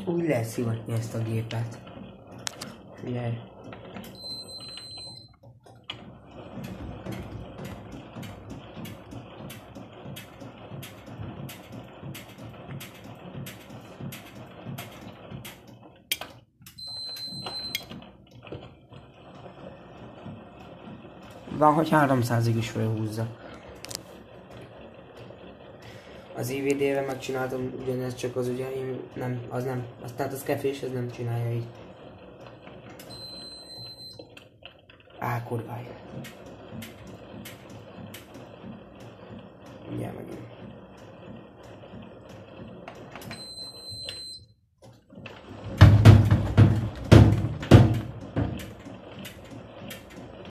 Úgy lehet szivatni ezt a gépet. Figyelj. Van, hogy 300-ig is felhúzza. Az IVD-re megcsináltam ugyanezt, csak az ugye nem, az nem, tehát az kefés, ez nem csinálja így. Kurváj. Mindjárt megint.